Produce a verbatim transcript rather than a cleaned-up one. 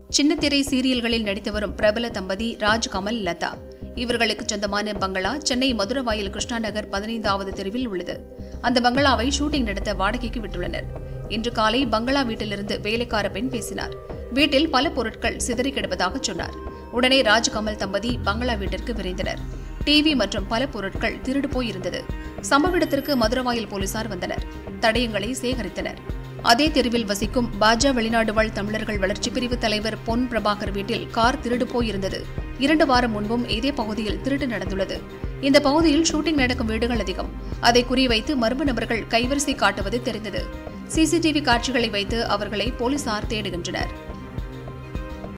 சின்னத்திரை சீரியல்களில் நடித்து வரும் பிரபல தம்பதி ராஜ் கமல் லதா. இவர்களுக்கு சொந்தமான பங்களா சென்னை மதுரவாயல் கிருஷ்ணா நகர் பதினைந்தாவது தெருவில் உள்ளது. அந்த பங்களாவை ஷூட்டிங் நடத்த வாடகைக்கு விட்டுள்ளனர். இன்று காலை பங்களா வீட்டிலிருந்து வேலைக்கார பெண் பேசினார். வீட்டில் பல பொருட்கள் சிதறி கிடப்பதாக சொன்னார். உடனே ராஜ் கமல் தம்பதி பங்களா வீட்டிற்கு விரைந்தனர். டிவி மற்றும் பல பொருட்கள் திருடு போயிருந்தது. சம்பவ இடத்திற்கு மதுரவாயல் போலீசார் வந்தனர். தடயங்களை சேகரித்தனர். அதே தெருவில் வசிக்கும் பாஜ வெளிநாடு வாழ் தமிழர்கள் வளர்ச்சி பிரிவு தலைவர் பொன் பிரபாகர் வீட்டில் கார் திருடு போயிருந்தது. இரண்டு வாரம் முன்பும் இதே பகுதியில் திருட்டு நடந்துள்ளது. இந்த பகுதியில் ஷூட்டிங் நடக்கும் வீடுகள் அதிகம். அதை குறிவைத்து மர்ம நபர்கள் கைவரிசை காட்டுவது தெரிந்தது. சிசிடிவி காட்சிகளை வைத்து அவர்களை போலீசார் தேடுகின்றனர்.